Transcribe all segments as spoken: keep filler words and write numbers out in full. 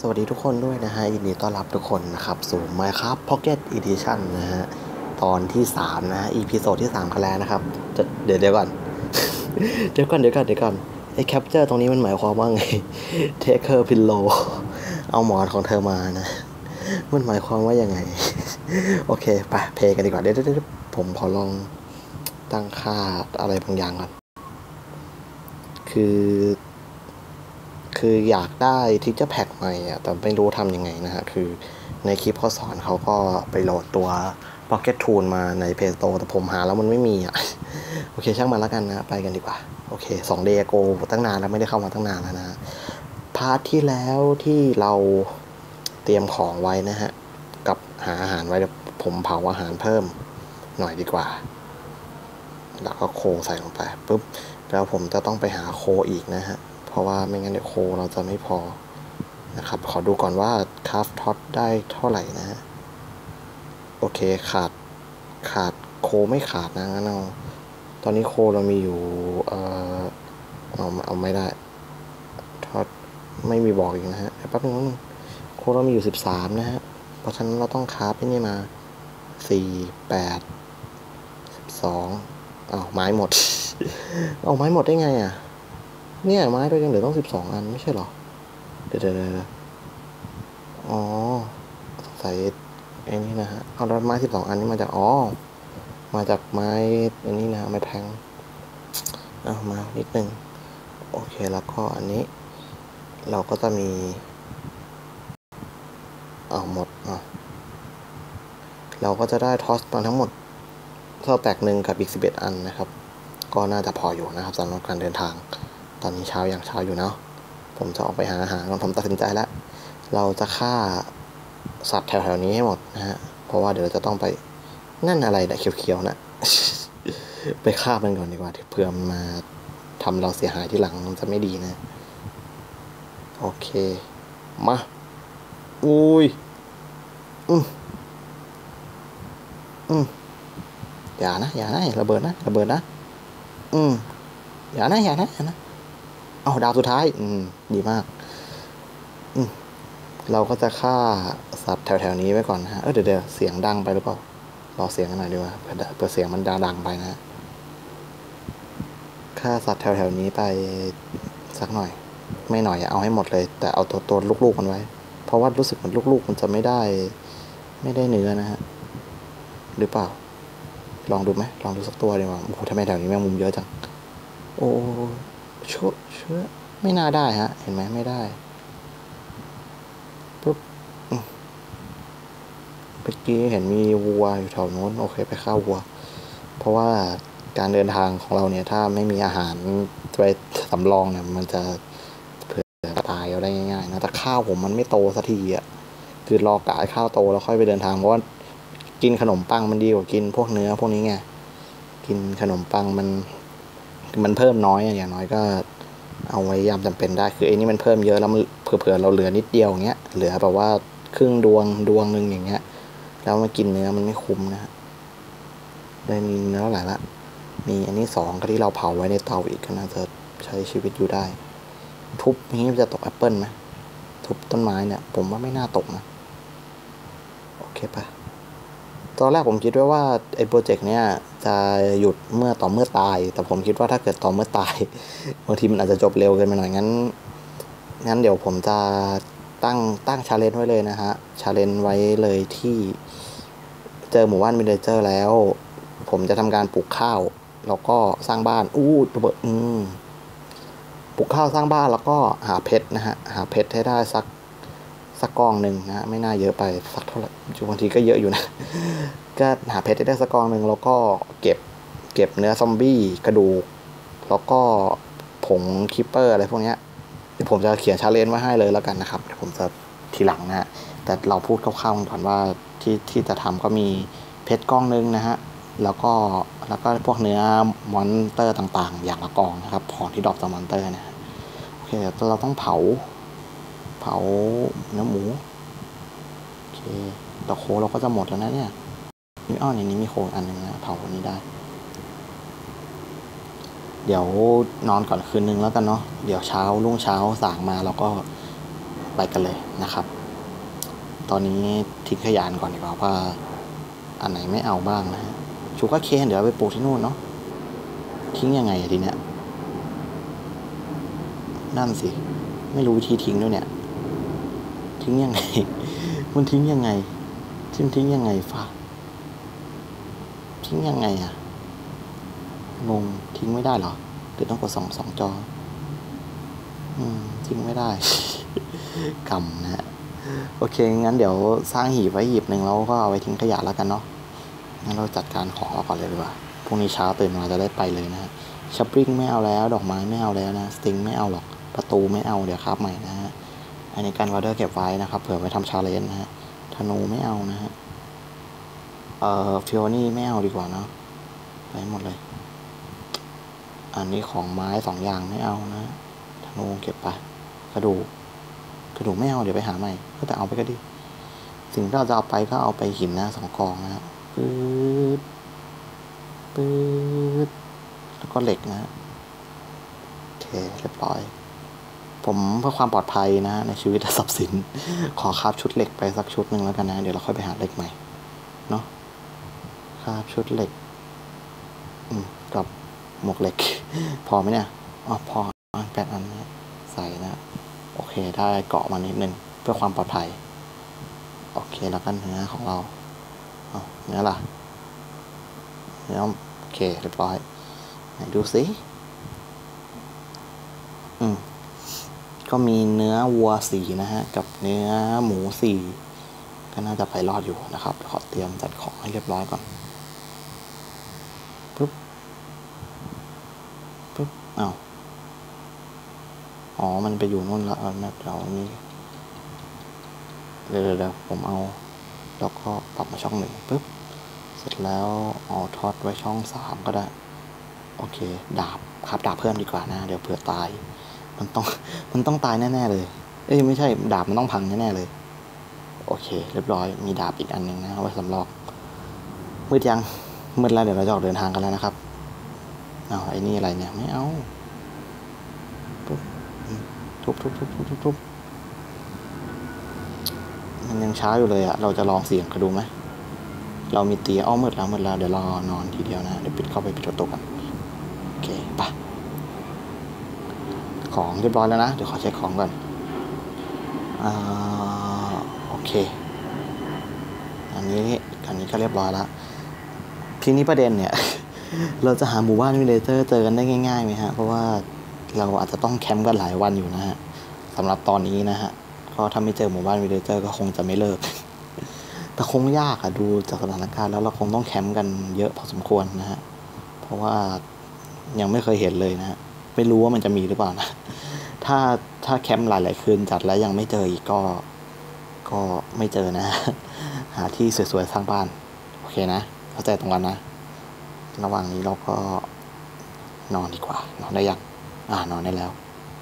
วัสดีทุกคนด้วยนะฮะยินดีต้อนรับทุกคนนะครับสู่ Minecraft Pocket Edition นะฮะตอนที่สามนะฮะ อี พี โซดที่สามกันแล้วนะครับจะเดี๋ยวเดี๋ยวก่อน เดี๋ยวก่อนเดี๋ยวก่อนเดี๋ยวก่อนไอ้ capture ตรงนี้มันหมายความว่าไง Take her pillow เอาหมอนของเธอมานะมันหมายความว่ายังไง โอเคไปเพลย์กันดีกว่าเดี๋ยวเดี๋ยวผมขอลองตั้งค่าอะไรบางอย่างก่อนคือคืออยากได้ทิกเจอร์แพ็กใหม่อะแต่ไม่รู้ทำยังไงนะฮะคือในคลิปเขาสอนเขาก็ไปโหลดตัว Pocket Tool มาใน Play Store แต่ผมหาแล้วมันไม่มีอ่ะ โอเคช่างมันแล้วกันนะไปกันดีกว่าโอเคสอง Day ago ตั้งนานแล้วไม่ได้เข้ามาตั้งนานแล้วนะพาร์ทที่แล้วที่เราเตรียมของไว้นะฮะกับหาอาหารไว้ผมเผาอาหารเพิ่มหน่อยดีกว่าแล้วก็โคใส่ลงไปปุ๊บแล้วผมจะต้องไปหาโคอีกนะฮะเพราะว่าไม่งั้นเดี๋ยวโคเราจะไม่พอนะครับขอดูก่อนว่าคราฟท็อตได้เท่าไหร่นะฮะโอเคขาดขาดโคไม่ขาดนะงั้นเอาตอนนี้โคเรามีอยู่เอ่อเอาเอาไม่ได้ท็อตไม่มีบอกอีกนะฮะแป๊บนึงโคเรามีอยู่สิบสามนะฮะเพราะฉะนั้นเราต้องคราฟนี่มาสี่แปดสิบสองอ้าวไม้หมด เอาไม้หมดได้ไงอ่ะเนี่ยไม้เรายังเหลือต้องสิบสองอันไม่ใช่หรอเดี๋ยวเดี๋ยวอ๋อใส่ไอ้นี่นะฮะเอาไม้สิบสองอันนี้มาจากอ๋อมาจากไม้อันนี้นะไม้แทงเอามานิดนึงโอเคแล้วก็อันนี้เราก็จะมีเอาหมดอ่ะเราก็จะได้ทอสมาทั้งหมดเท่าแตกหนึ่งกับอีกสิบเอ็ดอันนะครับก็น่าจะพออยู่นะครับสำหรับการเดินทางตอนนี้เช้าอย่างเช้าอยู่เนาะผมจะออกไปหาอาหารผมตัดสินใจแล้วเราจะฆ่าสัตว์แถวๆนี้ให้หมดนะฮะเพราะว่าเดี๋ยวจะต้องไปนั่นอะไรนะเขียวๆนะ ไปฆ่ามันก่อนดีกว่าเผื่อมันมาทำเราเสียหายที่หลังมันจะไม่ดีนะโอเคมาอุ้ยอืมอืมอย่านะอย่านะระเบิดนะระเบิดนะอืมอย่านะอย่านะอย่านะเอาดาวสุดท้ายอืมดีมากอืมเราก็จะฆ่าสัตว์แถวๆนี้ไว้ก่อนนะฮะเออเดี๋ยวเดี๋ยวเสียงดังไปหรือเปล่ารอเสียงกันหน่อยดีกว่าเผื่อเสียงมันดังไปนะฆ่าสัตว์แถวๆนี้ไปสักหน่อยไม่หน่อยเอาให้หมดเลยแต่เอาตัวตัวลูกๆมันไว้เพราะว่ารู้สึกเหมือนลูกๆมันจะไม่ได้ไม่ได้เนื้อนะฮะหรือเปล่าลองดูไหมลองดูสักตัวดีกว่าโอ้โหทำไมแถวนี้แมงมุมเยอะจังโอ้เชื่อเชื่อไม่น่าได้ฮะเห็นไหมไม่ได้ปุ๊บเมื่อกี้เห็นมีวัวอยู่แถวโน้นโอเคไปฆ่าวัวเพราะว่าการเดินทางของเราเนี่ยถ้าไม่มีอาหารไปสำรองเนี่ยมันจะเผื่อตายเอาได้ง่ายๆนะแต่ข้าวผมมันไม่โตสักทีอ่ะคือรอกะให้ข้าวโตแล้วค่อยไปเดินทางเพราะว่ากินขนมปังมันดีกว่ากินพวกเนื้อพวกนี้ไงกินขนมปังมันมันเพิ่มน้อยอย่างน้อยก็เอาไว้ยามจำเป็นได้คือไอ้นี่มันเพิ่มเยอะแล้วเผื่อๆเราเหลือนิดเดียวอย่างเงี้ยเหลือแบบว่าครึ่งดวงดวงนึงอย่างเงี้ยแล้วมากินเนื้อมันไม่คุ้มนะฮะได้มีเนื้อหลายละมีอันนี้สองก็ที่เราเผาไว้ในเตาอีกก็น่าจะใช้ชีวิตอยู่ได้ทุบนี้จะตกแอปเปิลไหมทุบต้นไม้เนี่ยผมว่าไม่น่าตกนะโอเคปะตอนแรกผมคิดว่าว่าไอ้โปรเจกต์เนี้ยจะหยุดเมื่อต่อเมื่อตายแต่ผมคิดว่าถ้าเกิดต่อเมื่อตายบางทีมันอาจจะจบเร็วเกินไปหน่อยงั้นงั้นเดี๋ยวผมจะตั้งตั้งชาเลนจ์ไว้เลยนะฮะชาเลนจ์ไว้เลยที่เจอหมู่บ้านวิลเลเจอร์แล้วผมจะทำการปลูกข้าวแล้วก็สร้างบ้านอู้ระเบิดอืมปลูกข้าวสร้างบ้านแล้วก็หาเพชรนะฮะหาเพชรให้ได้สักสักกองหนึ่งนะไม่น่าเยอะไปสักเท่าไหร่บางทีก็เยอะอยู่นะก็หาเพชรได้สักกองหนึ่งแล้วก็เก็บเก็บเนื้อซอมบี้กระดูกแล้วก็ผงคิปเปอร์อะไรพวกนี้เดี๋ยวผมจะเขียนชาเลนจ์ไว้ให้เลยแล้วกันนะครับเดี๋ยวผมจะทีหลังนะฮะแต่เราพูดคร่าวๆก่อนว่าที่ที่จะทำก็มีเพชรกองนึงนะฮะแล้วก็แล้วก็พวกเนื้อมอนเตอร์ต่างๆอย่างละกองนะครับของที่ดรอปจากมอนเตอร์นะโอเคเราต้องเผาเผาเนื้อหมูโอเคแต่โคเราก็จะหมดแล้วนะเนี่ยนี่อ้อในนี้มีโคอันนึงนะเผาอันนี้ได้เดี๋ยวนอนก่อนคืนนึงแล้วกันเนาะเดี๋ยวเช้ารุ่งเช้าสางมาแล้วก็ไปกันเลยนะครับตอนนี้ทิ้งขยานก่อนดีกว่าว่าอันไหนไม่เอาบ้างนะฮะชูการ์เคนเดี๋ยวไปปลูกที่นู่นเนาะทิ้งยังไงอะทีเนี้ยนั่นสิไม่รู้วิธีทิ้งด้วยเนี่ยทิ้งยังไง มันทิ้งยังไงทิ้งทิ้งยังไงฟ้าทิ้งยังไงอะงงทิ้งไม่ได้เหรอหรือต้องกดสองสองจออืมทิ้งไม่ได้ กำนะฮะโอเคงั้นเดี๋ยวสร้างหีบไว้หีบหนึ่งแล้วก็เอาไว้ทิ้งขยะแล้วกันเนาะงั้นเราจัดการของเราก่อนเลยดีกว่าพรุ่งนี้เช้าตื่นมาจะได้ไปเลยนะฮะชัปปิ้งไม่เอาแล้วดอกไม้ไม่เอาแล้วนะสติงไม่เอาหรอกประตูไม่เอาเดี๋ยวครับใหม่นะฮะอันนี้การวอเดอร์เก็บไว้นะครับเผื่อไปทำชาเลนจ์นะฮะธนูไม่เอานะฮะเอ่อฟิโอนี่ไม่เอาดีกว่าเนาะไปหมดเลยอันนี้ของไม้สองอย่างไม่เอานะธนูเก็บไปกระดูกกระดูกไม่เอาเดี๋ยวไปหาใหม่ก็แต่เอาไปก็ดีสิ่งที่เราจะเอาไปก็เอาไปหินนะสองกองนะปื๊ดปื๊ดแล้วก็เหล็กนะโอเคเรียบร้อยผมเพื่อความปลอดภัยนะในชีวิตและทรัพย์สินขอคราฟชุดเหล็กไปสักชุดหนึ่งแล้วกันนะเดี๋ยวเราค่อยไปหาเหล็กใหม่เนาะคราฟชุดเหล็กอืมกับหมวกเหล็กพอไหมเนี่ยอ๋อพอแปดอันนี้ใส่นะโอเคได้เกาะมานิดนึงเพื่อความปลอดภัยโอเคแล้วกันเนื้อของเราเอาเนื้อล่ะเนื้อโอเคเรียบร้อยไหนดูสิอืมก็มีเนื้อวัวสี่นะฮะกับเนื้อหมูสี่ก็น่าจะไปรอดอยู่นะครับขอเตรียมจัดของให้เรียบร้อยก่อนปึ๊บปึ๊บอ้าวอ๋อมันไปอยู่นู่นแล้วนะเดี๋ยวนี้เดี๋ยวเดี๋ยวผมเอาแล้วก็ปรับมาช่องหนึ่งปึ๊บเสร็จแล้วเอาทอดไว้ช่องสามก็ได้โอเคดาบครับดาบเพิ่มดีกว่านะเดี๋ยวเผื่อตายมันต้องมันต้องตายแน่ๆเลยเอ้ยไม่ใช่ดาบมันต้องพังแน่ๆเลยโอเคเรียบร้อยมีดาบอีกอันหนึ่งนะเอาไว้สำรองมืดยังมืดแล้วเดี๋ยวเราจะออกเดินทางกันแล้วนะครับเอาไอ้นี่อะไรเนี่ยไม่เอาปุ๊บทุบทุบทุบทุบทุบทุบมันยังช้าอยู่เลยอะเราจะลองเสี่ยงกันดูไหมเรามีเตียอ้อมืดแล้วมืดแล้วเดี๋ยวรอนอนทีเดียวนะเดี๋ยวปิดเข้าไปปิดประตูกันโอเคไปของเรียบร้อยแล้วนะเดี๋ยวขอเช็คของก่อนอ่าโอเคอันนี้อันนี้ก็เรียบร้อยแล้วทีนี้ประเด็นเนี่ย เราจะหาหมู่บ้านวิลเลเจอร์เจอกันได้ง่ายๆไหมฮะเพราะว่าเราอาจจะต้องแคมป์กันหลายวันอยู่นะฮะสำหรับตอนนี้นะฮะก็ถ้าไม่เจอหมู่บ้านวิลเลเจอร์ก็คงจะไม่เลิก แต่คงยากอะดูจากสถานการณ์แล้วเราคงต้องแคมป์กันเยอะพอสมควรนะฮะเพราะว่ายังไม่เคยเห็นเลยนะฮะไม่รู้ว่ามันจะมีหรือเปล่านะถ้าถ้าแคมป์หลายๆคืนจัดแล้วยังไม่เจออีกก็ก็ไม่เจอนะ หาที่สวยๆสร้างบ้านโอเคนะเข้าใจตรงกันนะระหว่างนี้เราก็นอนดีกว่านอนได้ยังอ่านอนได้แล้ว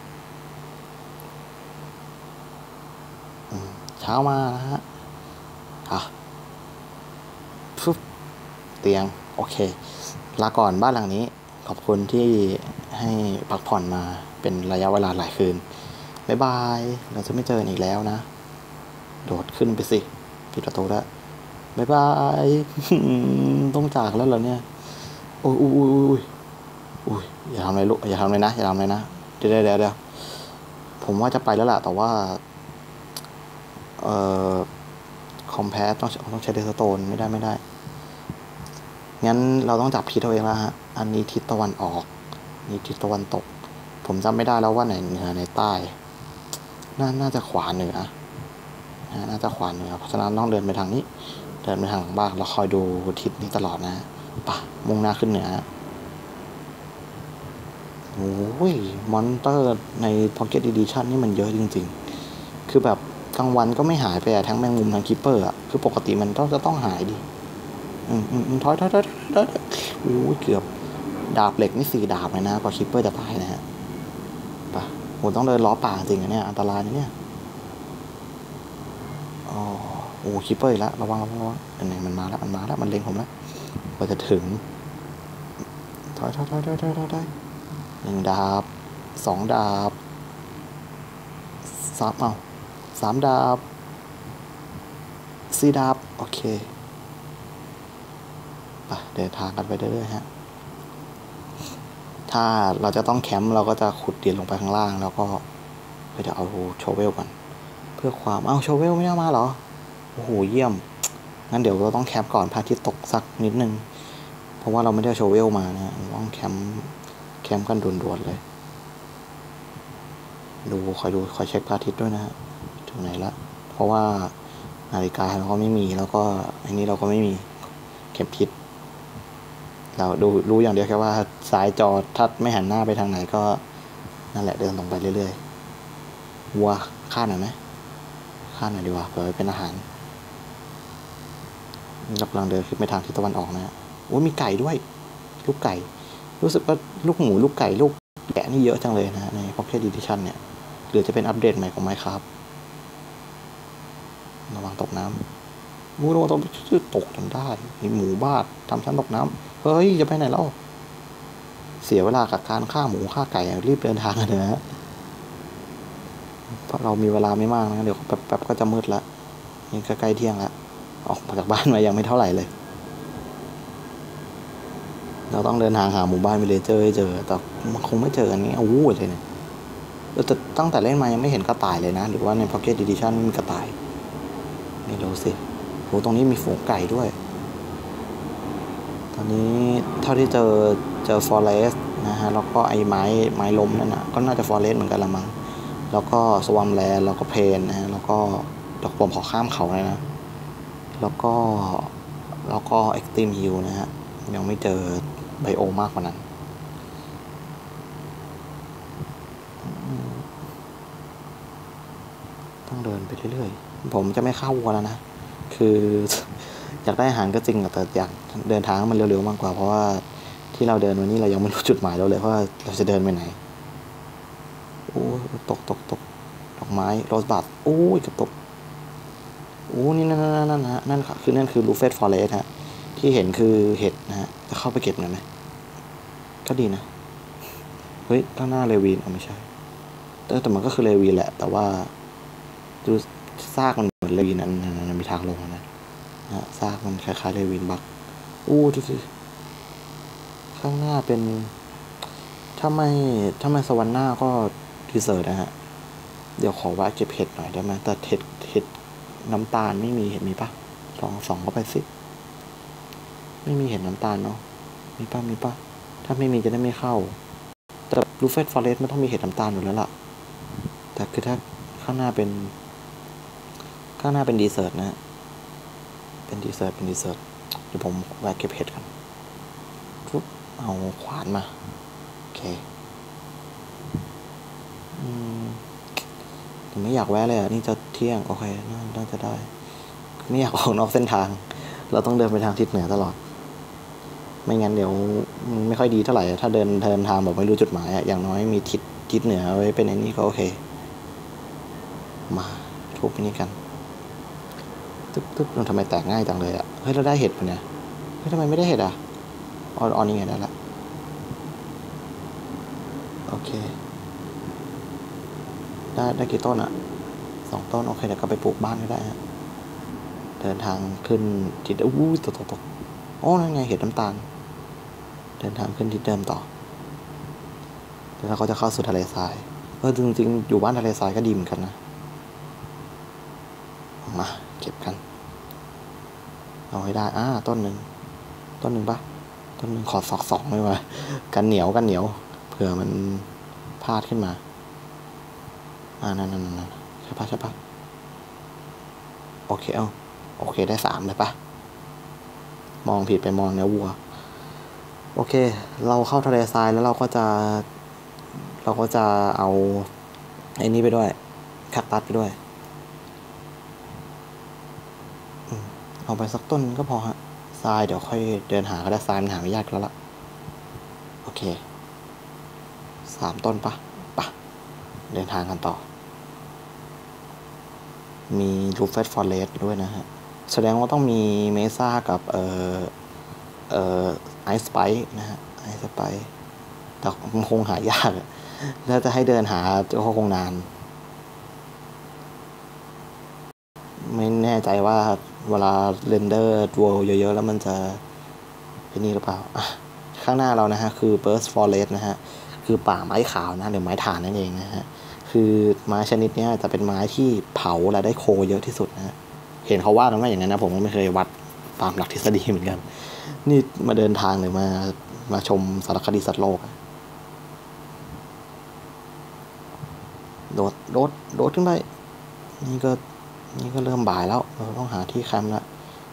เช้ามานะฮะอ่ะปุ๊บเตียงโอเคลาก่อนบ้านหลังนี้ขอบคุณที่ให้พักผ่อนมาเป็นระยะเวลาหลายคืนบ๊ายบายเราจะไม่เจออีกแล้วนะโดดขึ้นไปสิปิดประตูแล้วบ๊ายบายต้องจากแล้วเหรอเนี่ยโอ้ยอุ้ยอุ้ยอุ้ยอย่าทำอะไรลูกอย่าทำอะไรนะอย่าทำอะไรนะเดี๋ยวเดี๋ยวเดี๋ยวผมว่าจะไปแล้วล่ะแต่ว่าเอ่อคอมแพสต้องต้องใช้เดสโตนไม่ได้ไม่ได้งั้นเราต้องจับทิศเอาเองแล้วฮะอันนี้ทิศตะวันออกนี่ทิศตะวันตกผมจำไม่ได้แล้วว่าไหนเหนือไหนใต้น่าน่าจะขวาเหนือน่าจะขวาเหนือเพราะฉะนั้นต้องเดินไปทางนี้เดินไปทางหลังบ้านแล้วคอยดูทิศนี้ตลอดนะป่ะมุ่งหน้าขึ้นเหนือโอ้ยมอนเตอร์ใน Pocket Edition นี่มันเยอะจริงๆคือแบบกลางวันก็ไม่หายไปอะทั้งแมงมุมทั้งคิปเปอร์อะคือปกติมันต้องจะต้องหายดิอืมอืมถอยถอยถอยถอยโอ้ยเกือบดาบเหล็กนี่สี่ดาบเลยนะกว่าคิปเปอร์จะตายนะฮะป่ะโหต้องเดินล้อป่าจริงอะเนี่ยอันตรายนะเนี่ยอ๋อโอ้คิปเปอร์อีกแล้วระวังระวังระวังอันไหนมันมาแล้วมันมาแล้วมันเล็งผมแล้วกว่าจะถึงถอยถอยถอยถอยถอยถอยหนึ่งดาบสองดาบสามเอาสามดาบสี่ดาบโอเคไปเดินทางกันไปเรื่อยๆฮะถ้าเราจะต้องแคมป์เราก็จะขุดดินลงไปข้างล่างแล้วก็ไปจะเอาโชเวลกันเพื่อความเอาโชเวลไม่เอามาเหรอโอ้โหเยี่ยมงั้นเดี๋ยวเราต้องแคมป์ก่อนพระอาทิตย์ตกสักนิดนึงเพราะว่าเราไม่ได้โชเวลมานะต้องแคมป์แคมป์กันด่วนๆเลยดูคอยดูคอยเช็คพระอาทิตย์ด้วยนะฮะถึงไหนละเพราะว่านาฬิกาเราก็ไม่มีแล้วก็อันนี้เราก็ไม่มีเข็มทิศเราดูรู้อย่างเดียวแค่ว่าซ้ายจอถ้าไม่หันหน้าไปทางไหนก็นั่นแหละเดินตรงไปเรื่อยๆวัวฆ่าหน่อยไหมฆ่าหน่อยดีกว่าเผื่อเป็นอาหารเรากำลังเดินขึ้นไปทางทิศตะวันออกนะโอ้ยมีไก่ด้วยลูกไก่รู้สึกว่าลูกหมูลูกไก่ลูกแกะนี่เยอะจังเลยนะใน Pocket Edition เนี่ยหรือจะเป็นอัปเดตใหม่ของ Minecraft ระวังตกน้ำมูโรตกตกจนได้มีหมูบ้าทำชั้นตกน้ำเฮ้ยจะไปไหนเล่าเสียเวลากับการฆ่าหมูฆ่าไก่รีบเดินทางกันเถอะเพราะเรามีเวลาไม่มากนะเดี๋ยวแป๊บๆก็จะมืดละนี่ก็ใกล้เที่ยงละออกมาจากบ้านมายังไม่เท่าไหร่เลยเราต้องเดินทางหาหมู่บ้านวิลเลเจอร์ให้เจอแต่มันคงไม่เจอกันนี้เอาวู้เลยเนี่ยแต่ตั้งแต่เล่นมายังไม่เห็นกระต่ายเลยนะหรือว่าใน Pocket Edition มีกระต่ายไม่รู้สิโหตรงนี้มีฝูงไก่ด้วยตอนนี้เท่าที่เจอเจอฟอเรสต์นะฮะแล้วก็ไอ้ไม้ไม้ล้มนั่นนะก็น่าจะฟอเรสต์เหมือนกันละมั้งแล้วก็สวอมแลนด์แล้วก็เพนนะฮะแล้วก็ดอกผมขอข้ามเขาเลยนะแล้วก็แล้วก็เอ็กซ์ตรีมฮิลนะฮะยังไม่เจอไบโอมากกว่านั้นต้องเดินไปเรื่อยๆผมจะไม่เข้าวัวแล้วนะคืออยากได้อาหารก็จริงแต่อยากเดินทางมันเร็วๆมากกว่าเพราะว่าที่เราเดินวันนี้เรายังไม่รู้จุดหมายเราเลยว่าเราจะเดินไปไหนโอ้ตกตกตกดอกไม้โรสบัดโอ้ยเกือบตกโอ้นี่นั่นนั่นนั่นฮะนั่นคือนั่นคือลูเฟสฟอเรสต์ฮะที่เห็นคือเห็ดนะฮะจะเข้าไปเก็บหน่อยไหมก็ดีนะเฮ้ยข้างหน้าเลวีนเอาไม่ใช่แต่แต่มันก็คือเลวีนแหละแต่ว่าดูซากมันเหมือนเลวีนนั่นมีทางลงนะนะซากมันคล้ายๆเลวีนบักอู้ดูสิข้างหน้าเป็นถ้าไม่ถ้าไม่สวรรค์หน้าก็ดีเซอร์นะฮะเดี๋ยวขอว่าเก็บเห็ดหน่อยได้ไหมแต่เห็ดเห็ดน้ำตาลไม่มีเห็ดมีปะลองส่องเข้าไปสิไม่มีเห็ดน้ำตาลเนาะมีปะมีปะถ้าไม่มีจะได้ไม่เข้าแต่ลูเฟสฟอเรสต์มันต้องมีเห็ดน้ำตาลอยู่แล้วล่ะแต่คือถ้าข้างหน้าเป็นข้างหน้าเป็นดีเซอร์ตนะเป็นดีเซอร์ตเป็นดีเซอร์ตเดี๋ยวผมแวะเก็บเห็ดกันปุ๊บเอาขวานมาโอเคอืมแต่ไม่อยากแวะเลยอ่ะนี่จะเที่ยงโอเคน่าจะได้ไม่อยากออกนอกเส้นทางเราต้องเดินไปทางทิศเหนือตลอดไม่งั้นเดี๋ยวไม่ค่อยดีเท่าไหร่ถ้าเดินเดินทางแบบไม่รู้จุดหมายอย่างน้อยมีทิศทิศเหนือไว้เป็นไอ้นี่ก็โอเคมาทุบไปนี่กันตึ๊บตึ๊บมันทำไมแตกง่ายจังเลยอ่ะเฮ้ยเราได้เห็ดปะเนี่ยเฮ้ยทำไมไม่ได้เห็ดอ่ะอ๋ออ๋อนี่ไงได้ละโอเคได้ได้กี่ต้นอ่ะสองต้นโอเคเดี๋ยวก็ไปปลูกบ้านก็ได้ฮะเดินทางขึ้นทิศอู้ตกตกตกโอ้นั่นไงเห็ดน้ำตาลเดินทางขึ้นทิศเดิมต่อแล้วเราก็จะเข้าสู่ทะเลทรายเออจริงๆอยู่บ้านทะเลทรายก็ดีเหมือนกันนะมาเก็บกันเอาให้ได้อ่าต้นหนึ่งต้นหนึ่งปะต้นหนึ่งขอสอกสองเลยว่ะกันเหนียวกันเหนียวเผื่อมันพลาดขึ้นมาอ่านั่นนั่นนั่นใช่ปะใช่ปะโอเคเอาโอเคได้สามเลยปะมองผิดไปมองเนื้อวัวโอเคเราเข้าทะเลทรายแล้วเราก็จะเราก็จะเอาไอ้นี้ไปด้วยแคคตัสไปด้วยเอาไปสักต้นก็พอฮะทรายเดี๋ยวค่อยเดินหาก็ได้ทรายมันหาไม่ยากแล้วล่ะโอเคสามต้นปะปะเดินทางกันต่อมีลูเฟสฟอเรสต์ด้วยนะฮะแสดงว่าต้องมีเมซ่ากับเอ่อเอ่อไอซ์สไปซ์นะฮะไอซ์สไปซ์แต่มันคงหายากถ้าจะให้เดินหาก็คงนานไม่แน่ใจว่าเวลาเรนเดอร์ตัวเยอะๆแล้วมันจะเป็นนี่หรือเปล่าข้างหน้าเรานะฮะคือ Burst Forest นะฮะคือป่าไม้ขาวนะหรือไม้ถ่านนั่นเองนะฮะคือไม้ชนิดนี้จะเป็นไม้ที่เผาและได้โคเยอะที่สุดนะฮะเห็นเขาว่ากันว่าอย่างนั้นนะผมก็ไม่เคยวัดตามหลักทฤษฎีเหมือนกันนี่มาเดินทางหรือมามาชมสารคดีสัตว์โลกโดดโดดโดดขึ้นไปนี่ก็นี่ก็เริ่มบ่ายแล้วเราต้องหาที่แคมป์แล้ว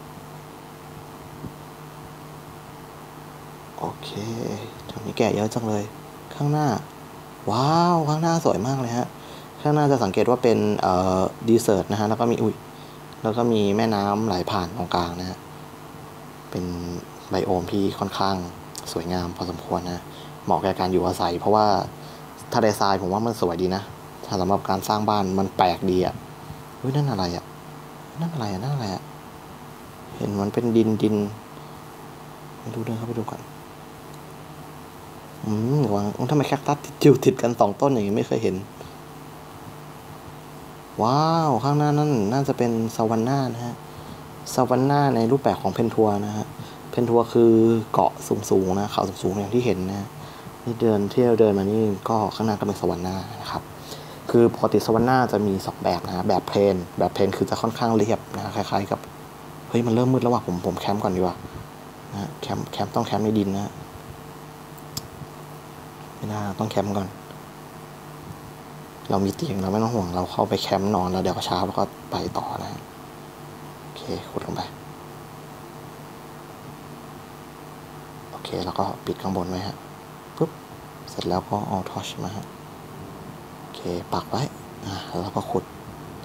โอเคแถวนี้แกะเยอะจังเลยข้างหน้าว้าวข้างหน้าสวยมากเลยฮะข้างหน้าจะสังเกตว่าเป็นเอ่อดีเซอร์ทนะฮะแล้วก็มีอุ้ยแล้วก็มีแม่น้ำไหลผ่านตรงกลางนะฮะเป็นไบโอมที่ค่อนข้างสวยงามพอสมควรนะเหมาะแก่การอยู่อาศัยเพราะว่าทะเลทรายผมว่ามันสวยดีนะถ้าสำหรับการสร้างบ้านมันแปลกดีอ่ะเฮ้ยนั่นอะไรอ่ะนั่นอะไรอ่ะนั่นอะไรอ่ะเห็นมันเป็นดินดินไม่รู้เดินเข้าไปดูก่อนอืมวางทำไมแคคตัสจิ๋วติดกันสองต้นอย่างนี้ไม่เคยเห็นว้าวข้างหน้านั่นน่าจะเป็นซาวันน่านะฮะซาวันน่าในรูปแบบของเพนทัวนะฮะเพนทัวคือเกาะสูงๆนะเขาสูงๆอย่างที่เห็นนะนี่เดินที่เราเดินมานี่ก็ข้างหน้าก็เป็นซาวันน่านะครับคือปกติซาวันน่าจะมีสองแบบนะแบบเพลนแบบเพลนคือจะค่อนข้างเรียบนะคล้ายๆกับเฮ้ยมันเริ่มมืดแล้วว่ะผมผมแคมป์ก่อนดีกว่านะแคมป์แคมป์ต้องแคมป์ในดินนะไม่น่าต้องแคมป์ก่อนเรามีเตียงเราไม่ต้องห่วงเราเข้าไปแคมป์นอนแล้วเดี๋ยวเช้าแล้วก็ไปต่อนะโอเคขุดลงไปโอเคแล้วก็ปิดข้างบนไว้ฮะปุ๊บเสร็จแล้วก็เอาทอร์ชมาฮะโอเคปักไว้อ่าแล้วก็ขุด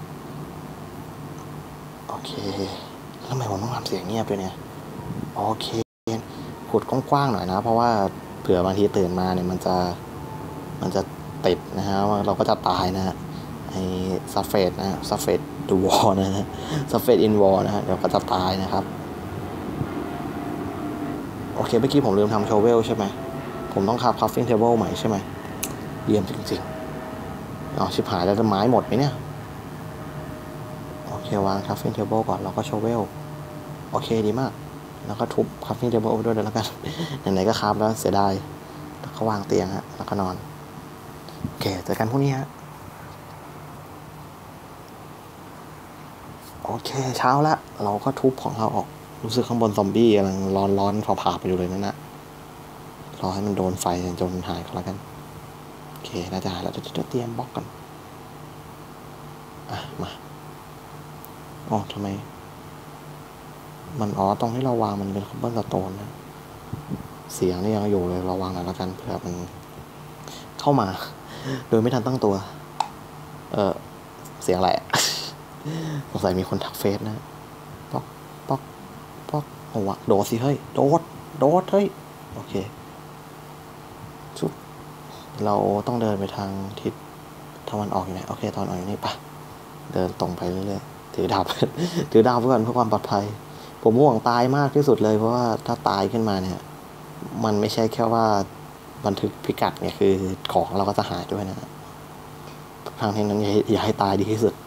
โอเคแล้วทำไมผมต้องทำเสียงเงียบด้วยเนี่ยโอเคขุดกว้างๆหน่อยนะเพราะว่าเผื่อบางทีตื่นมาเนี่ยมันจะมันจะติดนะฮะว่าเราก็จะตายนะฮะไอ้ซัฟเฟตนะซัฟเฟตดูวอลนะฮะซัฟเฟตอินวอลนะฮะเดี๋ยวก็จะตายนะครับโอเคเมื่อกี้ผมลืมทำโชเวลใช่ไหมผมต้องคับคัฟฟิ้งเทเบิลใหม่ใช่ไหมเยี่ยมจริงๆอ๋อชิบหายแล้วไม้หมดไหมเนี่ยโอเควางคัฟฟิ้งเทเบิลก่อนแล้วก็โชเวลโอเคดีมากแล้วก็ทุบคัฟฟิ้งเทเบิลด้วยเดี๋ยวแล้วกันไหนๆก็คับแล้วเสียดายแล้วก็วางเตียงฮะแล้วก็นอนโอเคเจอกันพรุ่งนี้ฮะโอเคเช้าละเราก็ทุบของเราออกรู้สึกข้างบนซอมบี้กำลังร้อนร้อนผ่าๆไปอยู่เลยนั่นนะรอให้มันโดนไฟจนหายก็แล้วกันโอเคน่าจะหายแล้วจะเตรียมบล็อกกันอ่ะมาอ๋อทำไมมันอ๋อตรงที่เราวางมันเป็นคอมเบิลสโตนนะเสียงนี่ยังอยู่เลยเราวางหน่อยแล้วกันเผื่อมันเข้ามาโดยไม่ทันตั้งตัวเออเสียงอะไรสงสัยมีคนทักเฟซนะป๊อกป๊อกป๊อกโอ้วะโดดสิเฮ้ยโดดโดดเฮ้ยโอเคชุบเราต้องเดินไปทางทิศตะวันออกอยู่ไหนโอเคตะวันออกอยู่นี่ปะเดินตรงไปเรื่อยๆถือดาบ ถือดาบไว้ก่อนเพื่อความปลอดภัยผมห่วงตายมากที่สุดเลยเพราะว่าถ้าตายขึ้นมาเนี่ยมันไม่ใช่แค่ว่าบันทึกพิกัดเนี่ยคือของเราก็จะหายด้วยนะทางที่นั้นอย่าให้ตายดีที่สุด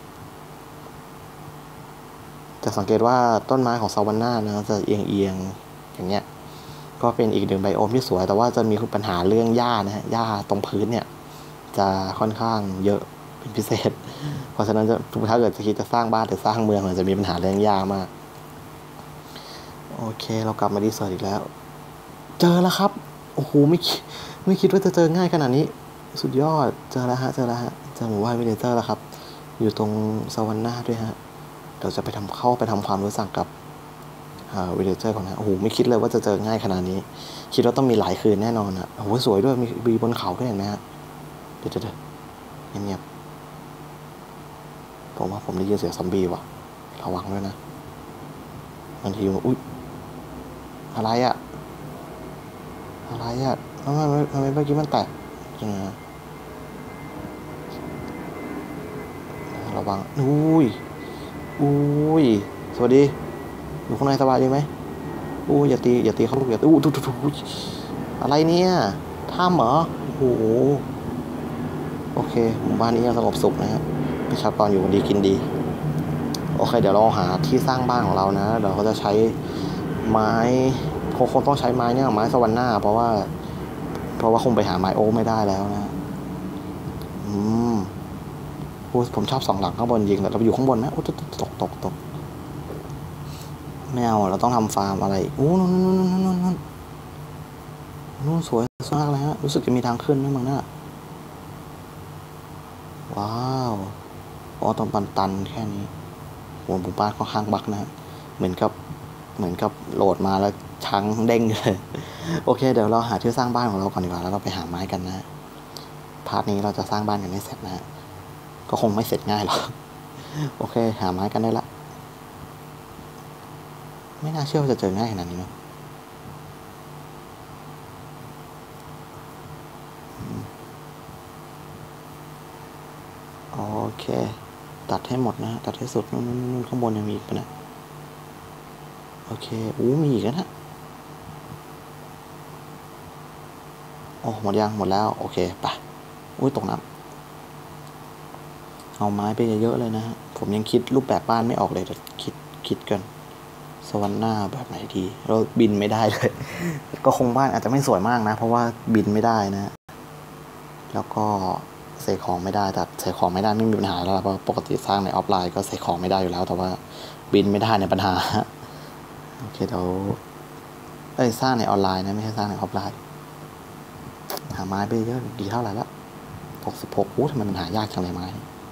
จะสังเกตว่าต้นไม้ของซาวันน่านะจะเอียงเอียงอย่างเงี้ยก็เป็นอีกหนึ่งไบโอมที่สวยแต่ว่าจะมีปัญหาเรื่องหญ้านะฮะหญ้าตรงพื้นเนี่ยจะค่อนข้างเยอะเป็นพิเศษเพราะฉะนั้นถ้าเกิดจะคิดจะสร้างบ้านหรือสร้างเมืองมันจะมีปัญหาเรื่องหญ้ามากโอเคเรากลับมาดีเซอร์อีกแล้วเจอแล้วครับโอ้โหไม่ไม่คิดว่าจะเจอง่ายขนาดนี้สุดยอดเจอแล้วฮะเจอแล้วฮะเจอหมู่บ้านวิลเลเจอร์แล้วครับอยู่ตรงซาวันน่าด้วยฮะเดี๋ยวจะไปทำเข้าไปทำความรู้จักกับวิลเลเจอร์ก่อนนะโอ้โหไม่คิดเลยว่าจะเจอง่ายขนาดนี้คิดว่าต้องมีหลายคืนแน่นอนอ่ะโอ้โหสวยด้วยมีมีบนเขาด้วยเห็นไหมฮะเดี๋ยวเดี๋ยวเงียบๆผมว่าผมได้ยินเสียงซอมบี้ว่ะระวังด้วยนะบางทีอุ้ยอะไรอ่ะอะไรอ่ะทำไมทำไมเมื่อกี้มันแตกจริงนะระวังอุ้ยอุ้ยสวัสดีอยู่ข้างในสบายดีไหมอู้อย่าตีอย่าตีเขาลูกอย่าอู้ทุทุทุอะไรเนี่ยถ้ำเหรอโอ้โหโอเคหมู่บ้านนี้ยังสงบสุขนะฮะประชากรอยู่ดีกินดีโอโอเคเดี๋ยวเราหาที่สร้างบ้านของเรานะเราก็จะใช้ไม้คงต้องใช้ไม้เนี่ยไม้สวรรค์หน้าเพราะว่าเพราะว่าคงไปหาไม้โอ๊กไม่ได้แล้วนะอืมผมชอบสองหลังข้างบนยิงแต่เราไปอยู่ข้างบนไหมโอ้ตกตกตกตกไม่เอาเราต้องทำฟาร์มอะไรโอ้นู่นนู่นนู่นนู่นนู่นนู่นสวยมากเลยฮะรู้สึกจะมีทางขึ้นนะมั้งน่ะว้าวอ๋อตรงปันตันแค่นี้โหหมู่บ้านค่อนข้างบักนะเหมือนกับเหมือนกับโหลดมาแล้วช้างเด้งเลยโอเคเดี๋ยวเราหาที่สร้างบ้านของเราก่อนดีกว่าแล้วเราไปหาไม้กันนะพาร์ทนี้เราจะสร้างบ้านกันไม่เสร็จนะก็คงไม่เสร็จง่ายหรอกโอเคหาไม้กันได้ละไม่น่าเชื่อว่าจะเจอง่ายขนาดนี้เนาะโอเคตัดให้หมดนะตัดให้สุดนู่นนู่นข้างบนยังมีอีกนะโอเคอู้มีอีกนะโอ้หมดยังหมดแล้วโอเคไปอุ้ยตกน้ำเอาไม้ไปเยอะๆเลยนะฮะผมยังคิดรูปแบบบ้านไม่ออกเลยแต่คิดคิดกันสวรรค์หน้าแบบไหนดีเราบินไม่ได้เลย ก็คงบ้านอาจจะไม่สวยมากนะเพราะว่าบินไม่ได้นะแล้วก็เสกของไม่ได้แต่เสกของไม่ได้ไม่มีปัญหาแล้วเพราะปกติสร้างในออฟไลน์ก็เสกของไม่ได้อยู่แล้วแต่ว่าบินไม่ได้ในปัญหาโอเคเดี๋ยวเอ้ยสร้างในออนไลน์นะไม่ใช่สร้างในออฟไลน์หาไม้ไปเยอะดีเท่าไหร่ละหกสิบหกอู้ทำไมมันหายากจังเลยไม้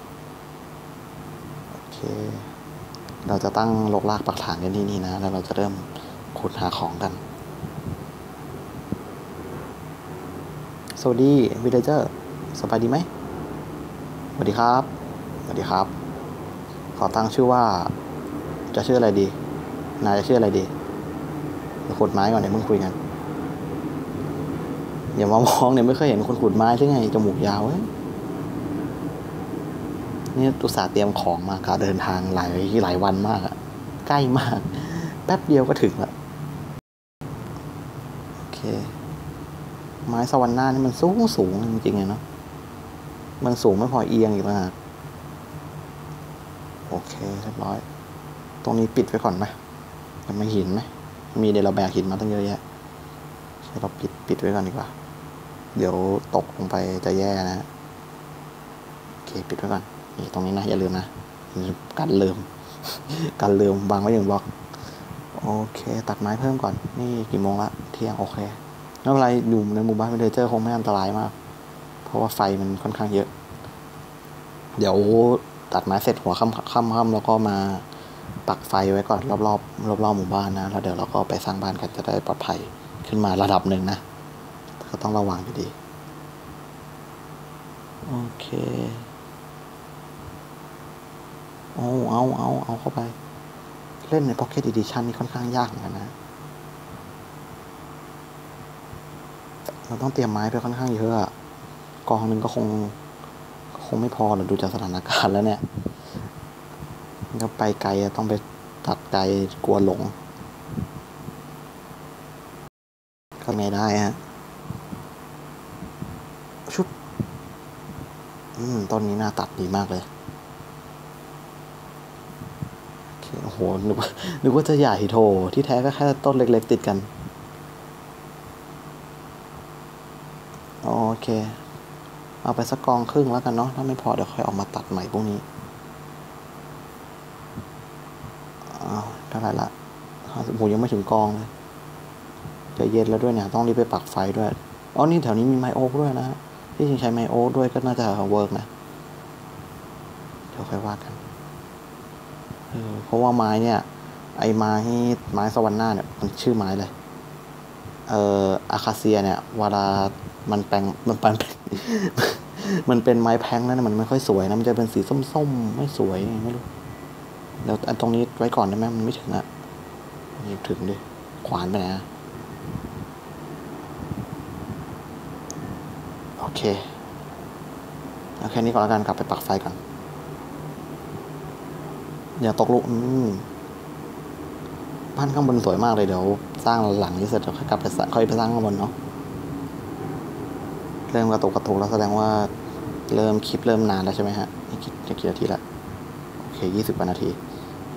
โอเคเราจะตั้งลกลากปักฐานกันที่นี่นะแล้วเราจะเริ่มขุดหาของกันสวัสดีวิลเลเจอร์สบายดีไหมสวัสดีครับสวัสดีครับขอตั้งชื่อว่าจะชื่ออะไรดีนายจะชื่ออะไรดีขุดไม้ก่อนเดี๋ยวมึงคุยกันอย่ามามองเนี่ยไม่เคยเห็นคนขุดไม้ใช่ไงจมูกยาวเว้ยนี่ตุสาเตรียมของมาการเดินทางหลายหลายวันมากอะใกล้มากแป๊บเดียวก็ถึงละโอเคไม้สวรรค์หน้านี่มันสูงสูงจริงๆเลยเนาะมันสูงไม่พอเอียงอีกแล้วโอเคเรียบร้อยตรงนี้ปิดไว้ก่อนไหมมันไม่หินไหมมีเดี๋ยวเราแบกหินมาตั้งเยอะแยะใช่เราปิดปิดไว้ก่อนดีกว่าเดี๋ยวตกลงไปจะแย่นะโอเคปิดไว้ก่อนนี่ตรงนี้นะอย่าลืมนะกันเริ่มกันเริ่มวางไว้อย่างบล็อกโอเคตัดไม้เพิ่มก่อนนี่กี่โมงละเที่ยงโอเคไม่เป็นไรอยู่ในหมู่บ้านวิลเลเจอร์คงไม่อันตรายมากเพราะว่าไฟมันค่อนข้างเยอะเดี๋ยวตัดไม้เสร็จหัวค่ำค่ำค่ำแล้วก็มาปักไฟไว้ก่อนรอบรอบรอบรอบหมู่บ้านนะแล้วเดี๋ยวเราก็ไปสร้างบ้านกันจะได้ปลอดภัยขึ้นมาระดับหนึ่งนะก็ต้องระวังอยู่ดีโอเคเอาเอาเอาเอาเข้าไปเล่นใน Pocket Edition นี่ค่อนข้างยากเหมือนกันนะเราต้องเตรียมไม้ไปค่อนข้างเยอะกองหนึ่งก็คงคงไม่พอหรอกดูจากสถานการณ์แล้วเนี่ยก็ไปไกลต้องไปตัดไกลกลัวหลงก็ไม่ได้ฮะชุบอืมต้นนี้น่าตัดดีมากเลยโอ้โหนึกว่านึกว่าจะใหญ่โถที่แท้ก็แค่ต้นเล็กๆติดกันโอเคเอาไปสักกองครึ่งแล้วกันเนาะถ้าไม่พอเดี๋ยวค่อยออกมาตัดใหม่พวกนี้อ้าวเท่าไหร่ละโหยังไม่ถึงกองเลยจะเย็นแล้วด้วยเนี่ยต้องรีบไปปักไฟด้วยอ๋อนี่แถวนี้มีไมโอ๊กด้วยนะที่จริงใช้ไมโอ๊กด้วยก็น่าจะเวิร์กนะเดี๋ยวค่อยว่ากันเออเพราะว่าไม้เนี่ยไอ้ไม้ไม้สวรรค์หน้าเนี่ยมันชื่อไม้เลยเอ่ออาคาเซียเนี่ยเวลามันแปลงมันแปลงมันเป็นไม้แพงแล้วมันไม่ค่อยสวยนะมันจะเป็นสีส้มๆไม่สวยไม่รู้เดี๋ยวอันตรงนี้ไว้ก่อนได้ไหมมันไม่ถึงอะนี่ถึงดิขวานไปไหนอะโอเคเอาแค่นี้ก่อนแล้วกันกลับไปปักไฟก่อนอย่าตกลุกอืมบ้านข้างบนสวยมากเลยเดี๋ยวสร้างหลังนี้เสร็จแล้วค่อยกลับไปค่อยไปสร้างข้างบนเนาะเริ่มกระตุกกระตุกแล้วแสดงว่าเริ่มคลิปเริ่มนานแล้วใช่ไหมฮะนี่กี่กี่นาทีละโอเคยี่สิบกว่านาที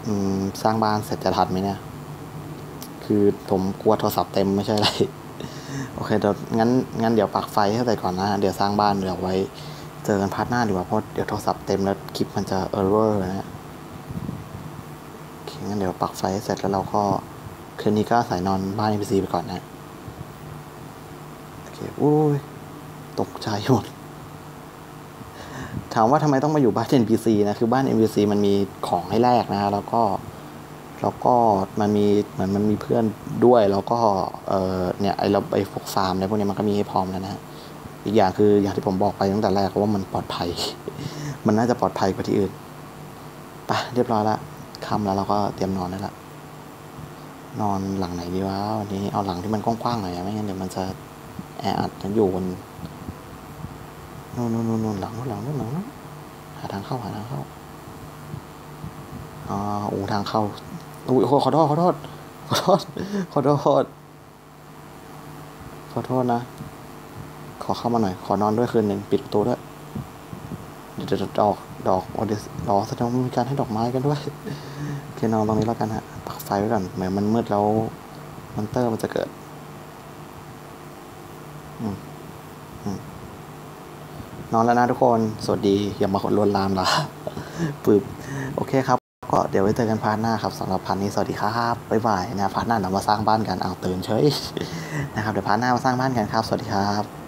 อืมสร้างบ้านเสร็จจะทันไหมเนี่ยคือผมกลัวโทรศัพท์เต็มไม่ใช่อะไรโอเคเดี๋ยวงั้นงั้นเดี๋ยวปักไฟให้ใส่ก่อนนะเดี๋ยวสร้างบ้านเดี๋ยวไว้เจอกันพาร์ทหน้าดีกว่าเพราะเดี๋ยวโทรศัพท์เต็มแล้วคลิปมันจะเออร์เรอร์นะโอเคงั้นเดี๋ยวปักไฟให้เสร็จแล้วเราก็คืนนี้ก็ใส่นอนบ้าน เอ็น พี ซี ไปก่อนนะโอเคอุ้ยตกใจหมดถามว่าทำไมต้องมาอยู่บ้าน เอ็น พี ซี นะคือบ้าน เอ็น พี ซี มันมีของให้แลกนะแล้วก็แล้วก็มันมีเหมือนมันมีเพื่อนด้วยแล้วก็เออเนี่ยไอ้เราไอ้พวกฟาร์มอะไรพวกนี้มันก็มีให้พร้อมแล้วนะอีกอย่างคืออย่างที่ผมบอกไปตั้งแต่แรกว่ามันปลอดภัยมันน่าจะปลอดภัยกว่าที่อื่นไปเรียบร้อยละค่ำแล้วเราก็เตรียมนอนได้ละนอนหลังไหนดีวะวันนี้เอาหลังที่มันกว้างๆหน่อยไม่งั้นเดี๋ยวมันจะแออัดอยู่บนนู่นนู่นนู่นหลังนู่นหลังนู่นหลังนู่นหาทางเข้าหาทางเข้าอ๋ออูทางเข้าอุ้ยขอโทษขอโทษขอโทษขอโทษขอโทษนะขอเข้ามาหน่อยขอนอนด้วยคืนหนึ่งปิดประตูด้วยเดี๋ยวจะดอกดอกโอเดสดอกแสดงมีการให้ดอกไม้กันด้วยโอเคนอนตรงนี้แล้วกันฮะปักไฟไว้ก่อนเหมือนมันมืดแล้วมอนเตอร์มันจะเกิดอืมอืมนอนแล้วนะทุกคนสวัสดีอย่ามาลวนลามล่ะปึ๊บโอเคครับก็เดี๋ยวไว้เจอกันพาร์ทหน้าครับสำหรับพาร์ทนี้สวัสดีครับบ๊ายบายนะพาร์ทหน้าเรามาสร้างบ้านกันเอาตื่นเฉยนะครับเดี๋ยวพาร์ทหน้ามาสร้างบ้านกันครับสวัสดีครับ